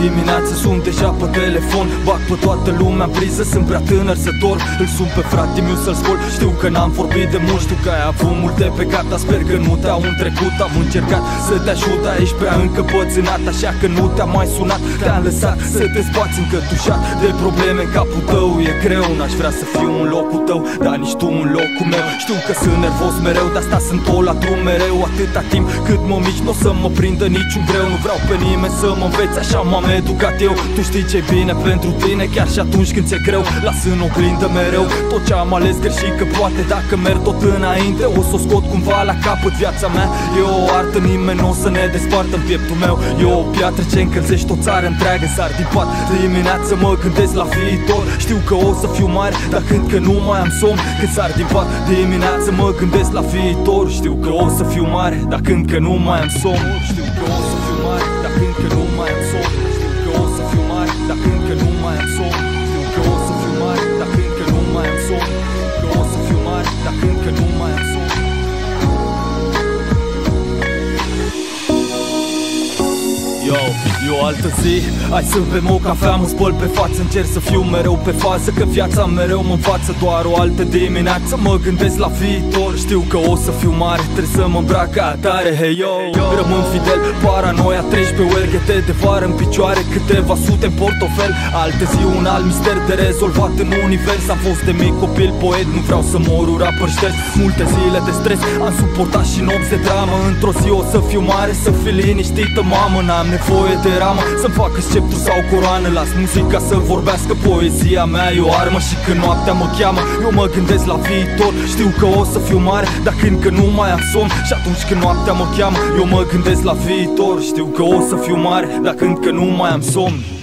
dimineață sunt deja pe telefon, bag pe toată lumea în priză, sunt prea tânăr să dorm. Îl sun pe frate meu să-l scol, știu că n-am vorbit de mult, știu că ai avut multe pe cap, dar sper că nu te-au întrecut. Am încercat să te ajut, dar ești prea încăpățânat, așa că nu te-am mai sunat. Te-am lăsat să te spați încătușat de probleme în capul tău. E greu, n-aș vrea să fiu în locul tău, dar nici tu în locul meu. Știu că sunt nervos mereu, de asta sunt tot la drum mereu. Atâta timp cât mă mici, n-o să mă prindă niciun greu. Nu vreau pe nimeni să mă înveți, așa m-am educat eu. Tu știi ce-i bine pentru tine, chiar și atunci când ți-e greu. Las în oglindă mereu tot ce am ales greșit, că poate dacă merg tot înainte o să o scot cumva la capăt. Viața mea e o artă, nimeni nu o să ne despartă în pieptul meu. E o piatră ce încălzește o țară întreagă. Sar din pat dimineață, mă gândesc la viitor. Știu că o să fiu mare, dar când că nu mai am somn. Când sar din pat dimineață, mă gândesc la viitor. Știu că o să fiu mare, dar când că nu mai am somn. Știu că o să fiu mare, dar când că nu mai am somn. Știu că o să fiu mare, dar când că nu mai am somn. Știu că o să fiu mare, dar când că nu mai am somn. Că o să fiu mare, dar când că nu mai am somn. E o altă zi, hai să bem o cafea, mă spăl pe față, încerc să fiu mereu pe fază, că viața mereu mă învață. Doar o altă dimineață mă gândesc la viitor. Știu că o să fiu mare, trebuie să mă îmbrac ca atare. Hey yo, rămân fidel, paranoia treci pe uelghete de vară în picioare, câteva sute în portofel. Altă zi, un alt mister de rezolvat în univers. Am fost de mic copil poet, nu vreau să mor rapper șters. Multe zile de stres, am suportat și nopți de dramă. Într-o zi o să fiu mare, să fii liniștită mamă. N-am nevoie de ramă să-mi facă sceptru sau coroană. Las muzica să vorbească, poezia mea e o armă. Și când noaptea mă cheamă, eu mă gândesc la viitor. Știu că o să fiu mare, dar când că nu mai am somn. Și atunci când noaptea mă cheamă, eu mă gândesc la viitor. Știu că o să fiu mare, dar când că nu mai am somn.